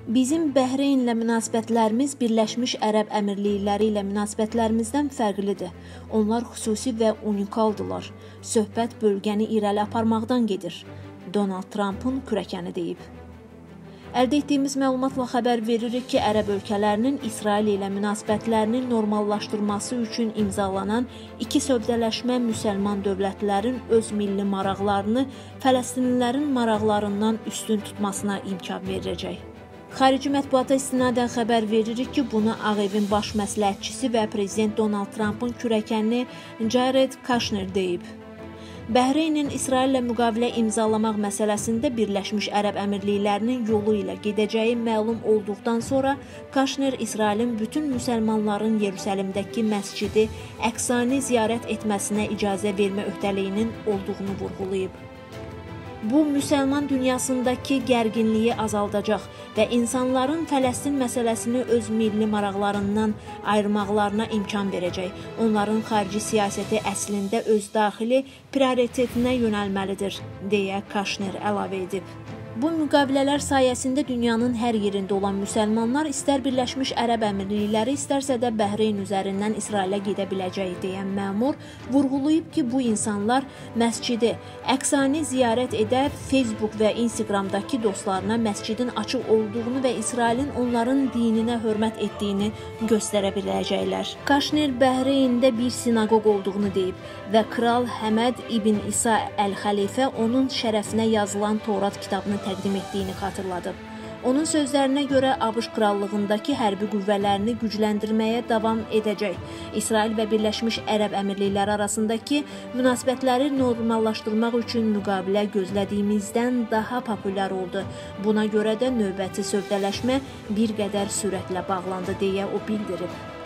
Bizim Bəhreynlə münasibətlərimiz Birləşmiş Ərəb Əmirlikləri ilə münasibətlərimizdən fərqlidir. Onlar xüsusi və unikaldırlar. Söhbət bölgəni irəli aparmaqdan gedir. Donald Trump'ın kürəkəni deyib. Əldə etdiyimiz məlumatla xəbər veririk ki, Ərəb ölkələrinin İsrail ilə münasibətlərini normallaşdırması üçün imzalanan iki sövdələşmə müsəlman dövlətlərin öz milli maraqlarını Fələstinlilərin maraqlarından üstün tutmasına imkan verəcək. Xarici mətbuata istinadən xəbər veririk ki, bunu Ağ Evin baş məsləhətçisi və prezident Donald Trump'ın kürəkəni Jared Kushner deyib. Bəhreynin İsraillə müqavilə imzalamaq məsələsində Birləşmiş Ərəb Əmirliklərinin yolu ilə gedəcəyi məlum olduqdan sonra Kushner İsrailin bütün müsəlmanların Yerusəlimdəki məscidi Əqsani ziyarət etməsinə icazə vermə öhdəliyinin olduğunu vurğulayıb. Bu, müsəlman dünyasındakı gərginliyi azaldacaq və insanların Fələstin məsələsini öz milli maraqlarından ayırmaqlarına imkan verəcək. Onların xarici siyasəti əslində öz daxili prioritetinə yönəlməlidir, deyə Kushner əlavə edib. Bu müqavilələr sayəsində dünyanın hər yerində olan müsəlmanlar istər Birləşmiş Ərəb Əmirlikləri, istərsə də Bəhreyn üzərindən İsrailə gedə biləcək deyən məmur vurğulayıb ki, bu insanlar məscidi Əqsani ziyarət edib Facebook və Instagramdakı dostlarına məscidin açıq olduğunu və İsrailin onların dininə hörmət etdiyini göstərə biləcəklər. Kushner Bəhreyndə bir sinaqoq olduğunu deyib və Kral Həməd İbn İsa Əl-Xəlifə onun şərəfinə yazılan Torat kitabını təqdim etdiyini xatırladıb. Onun sözlərinə görə ABŞ krallığındakı hərbi qüvvələrini gücləndirməyə davam edəcək. İsrail və Birləşmiş Ərəb Əmirlikləri arasındakı münasibətləri normallaşdırmaq üçün müqavilə gözlədiyimizdən daha populyar oldu. Buna görə də növbəti sövdələşmə bir qədər sürətlə bağlandı, deyə o bildirib.